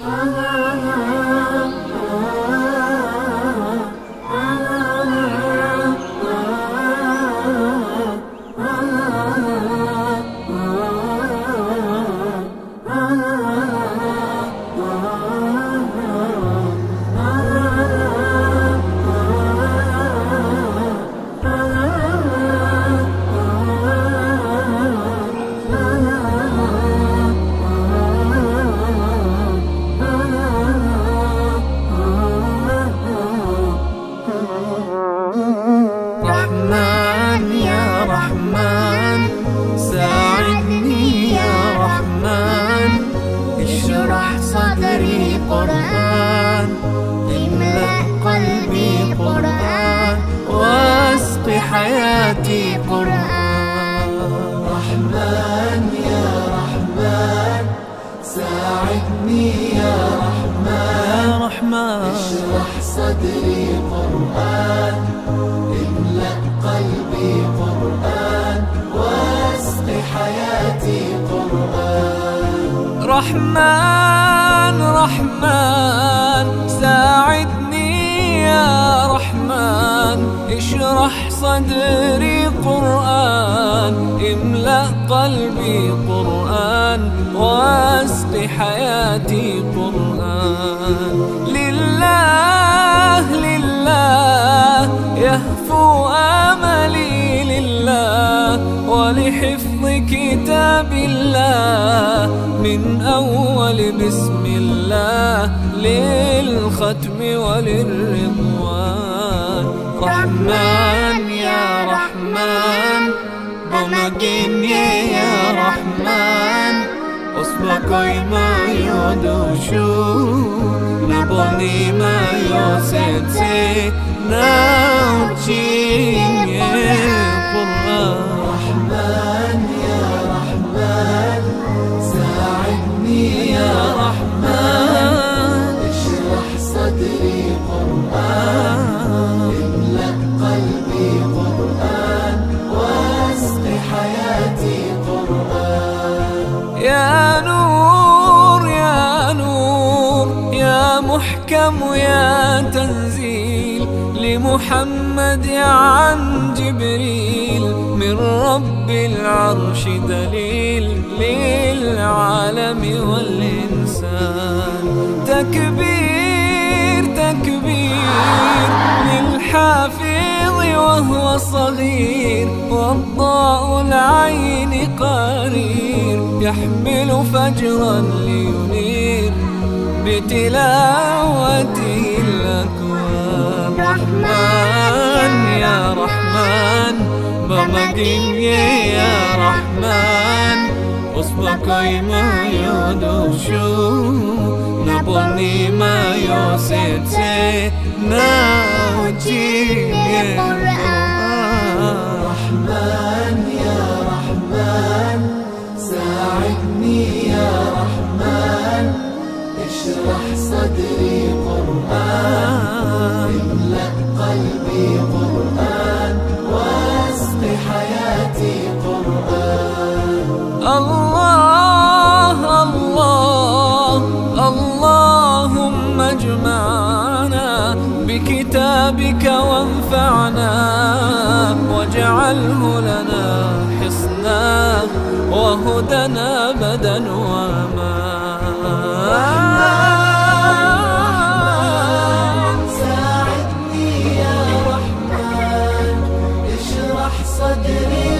رحمن يا رحمن ساعدني يا رحمن، اشرح صدري قرآن، املأ قلبي قرآن، واسق حياتي قرآن. رحمن يا رحمن ساعدني يا رحمن، اشرح صدري قرآن، املأ قلبي قرآن، واسق حياتي قرآن. رحمن رحمن ساعدني يا رحمن، اشرح صدري قرآن، املأ قلبي قرآن، واسق حياتي قرآن. لله لله يهفو آملي لله، ولحفظ كتاب الله من أول بسم الله للختم وللرضوان. رحمن يا رحمن بمجيني يا رحمن، أصبحي ما يدوشو نبني ما يوسنسي ناوتشيني قرآن. رحمن يا رحمن ساعدني يا رحمن، اشرح صدري قرآن، املأ قلبي قرآن، واسق حياتي قرآن. يا نور يا نور يا محكم يا تنزيل لمحمد عن جبريل، من رب العرش دليل للعالم والإنسان. تكبير تكبير للحافظ وهو صغير، والضاء العين قرير، يحمل فجرا لينير بتلاوته الأكوان. رحمن يا رحمن بمجيني يا رحمن، أصبحي ما يدوشو نبني ما يوسيتي ناوتيني قرآن. رحمن يا رحمن ساعدني يا رحمن، اشرح صدري قرآن، املأ قلبي قرآن، واسق حياتي قرآن. الله الله اللهم اجمعنا بكتابك وانفعنا، واجعله لنا حصنا وهدنا أبدا وأمان. ساعدني يا رحمن اشرح صدري